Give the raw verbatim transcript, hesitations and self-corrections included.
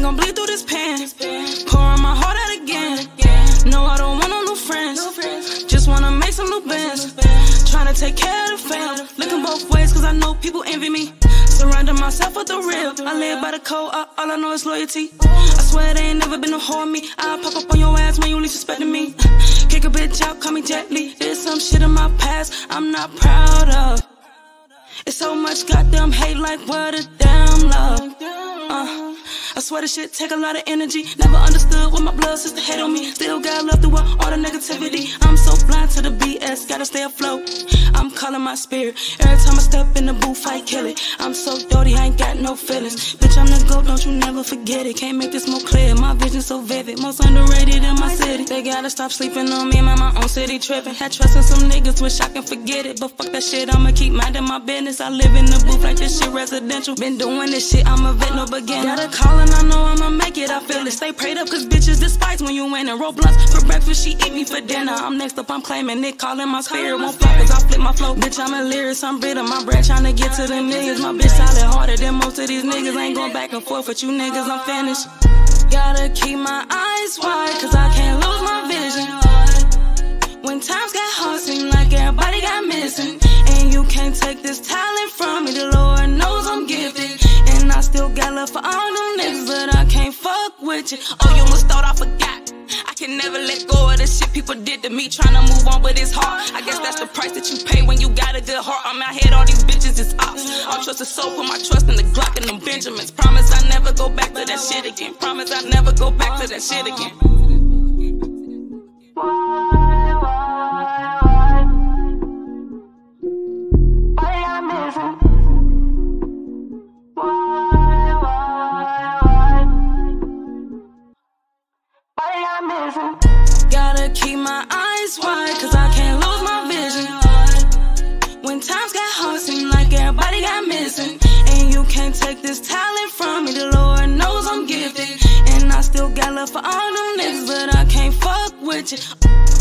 gon' bleed through this pen. Pouring my heart out again. No, I don't want no new friends. Just wanna make some new bands. Tryna take care of the fam. Looking both ways cause I know people envy me. Surrounding myself with the real. I live by the code, all, all I know is loyalty. I swear there ain't never been no whore in me. I'll pop up on your ass when you least suspecting me. Kick a bitch out, call me Jet Li. There's some shit in my past I'm not proud of. It's so much goddamn hate, like what a damn love. Uh, I swear this shit take a lot of energy. Never understood what my blood sister hate on me. Still got love through all the negativity. I'm so blind to the B S, gotta stay afloat. I'm calling my spirit. Every time I step in the booth, I kill it. I'm so dirty, I ain't got no feelings. Bitch, I'm the GOAT, don't you never forget it. Can't make this more clear, my vision so vivid. Most underrated in my city. They gotta stop sleeping on me, man, my own city tripping. Had trust in some niggas, wish I can forget it. But fuck that shit, I'ma keep minding my business. I live in the booth like this shit residential. Been doing this shit, I'm a vet, no beginner. Got a call and I know I'ma make it, I feel it. Stay prayed up cause bitches despise when you win. And Roblox for breakfast, she eat me for dinner. I'm next up, I'm claiming it, calling my spirit. Won't fly cause I flip my flow. Bitch, I'm a lyricist, I'm bitter. My bread tryna get to the niggas. My bitch solid harder than most of these niggas. Ain't going back and forth with you niggas, I'm finished. Gotta keep my eyes wide cause I can't lose my vision. When times got hard, seem like everybody got missing. And you can't take this talent from me, the Lord knows I'm gifted. And I still got love for all them niggas, but I can't fuck with you. Oh, you must thought I forgot. I can never let go of the shit people did to me. Tryna move on, but it's hard. I guess that's the price that you pay when you got a good heart. I'm out here, all these bitches is ops. All trust is soul, put my trust in the Glock and them Benjamins. Promise I never go back to that shit again. Promise I never go back to that shit again. Gotta keep my eyes wide cause I can't lose my vision. When times got hard, seem like everybody got missing. And you can't take this talent from me, the Lord knows I'm gifted. And I still got love for all them niggas, but I can't fuck with you.